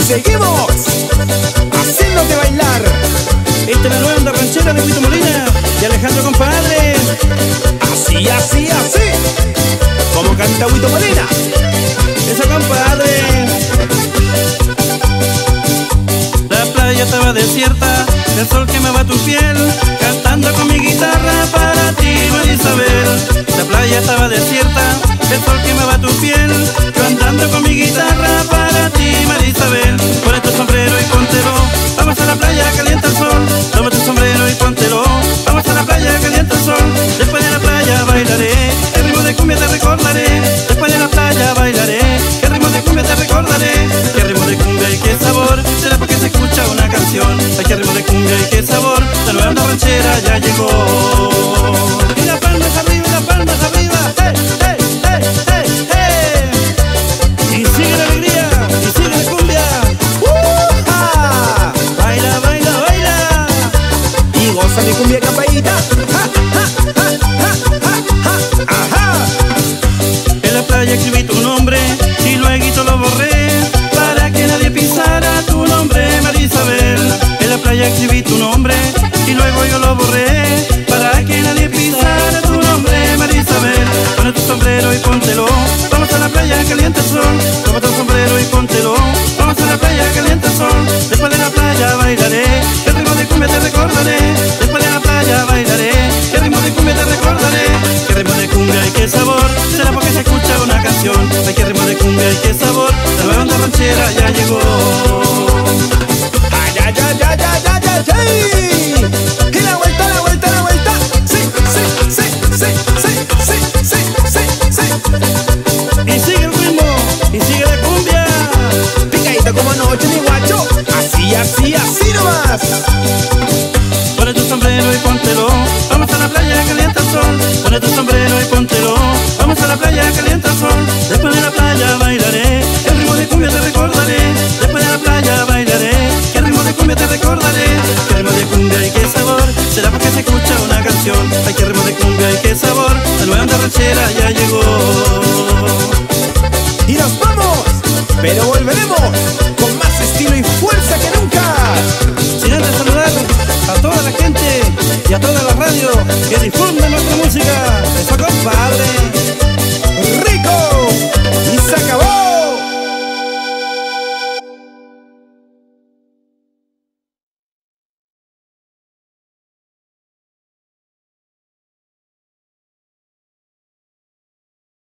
seguimos haciéndote bailar. Esta es la nueva onda ranchera de Huito Molina y Alejandro, compadre. Así, así, así, como canta Huito Molina. Eso, compadre. La playa estaba desierta, el sol quemaba tu piel, cantando con mi guitarra para ti, María Isabel. La playa estaba desierta, el sol quemaba tu piel, yo andando con mi guitarra para ti, María Isabel. Pon tu sombrero y póntelo, vamos a la playa, calienta el sol. Toma tu sombrero y póntelo, vamos a la playa, calienta el sol. Después de la playa bailaré, el ritmo de cumbia te recordaré. Después de la playa bailaré, el ritmo de cumbia te recordaré. Qué ritmo de cumbia y qué sabor, será porque se escucha una canción. Ay, qué ritmo de cumbia y qué sabor, la nueva onda ranchera ya llegó. Y las palmas arriba, las palmas arriba, hey, hey, hey, hey, hey. Y sigue la alegría, y sigue la cumbia. Baila, baila, baila. Y goza mi cumbia campaíta. En la playa escribí tu nombre y luego lo borré para que nadie pisara tu nombre, María Isabel. En la playa escribí tu nombre y luego yo lo borré para que nadie pisara tu nombre, María Isabel. Pon tu sombrero y póntelo, vamos a la playa, calienta el sol. Toma tu sombrero y póntelo, vamos a la playa, calienta el sol. Después de la playa bailaré, el ritmo de cumbia te recordaré. Después de la playa bailaré, el ritmo de cumbia te recordaré. Qué ritmo de cumbia y qué sabor, será porque se escucha una canción. Ay, qué ritmo de cumbia y qué sabor, la nueva onda ranchera ya llegó. Ay, ay, ay, ay, ay, ay, ay, ay. Y la vuelta, la vuelta, la vuelta. Sí, sí, sí, sí, sí, sí, sí, sí, sí. Y sigue el ritmo, y sigue la cumbia. Picadito como noche, mi guacho. Así, así, así nomás. Pone tu sombrero y póntelo, vamos a la playa, calienta el sol. Pone tu sombrero y póntelo, vamos a la playa, calienta el sol. Después de la playa bailaré, el ritmo de cumbia te recordaré. Después de la playa bailaré, el ritmo de cumbia te recordaré. Qué ritmo de cumbia y qué sabor, será porque se escucha una canción. Ay, qué ritmo de cumbia y qué sabor, la nueva onda ranchera ya llegó. Y nos vamos, pero volveremos con más estilo y fuerza que nunca. Sin antes saludar a toda la gente y a toda la radio que difunden nuestra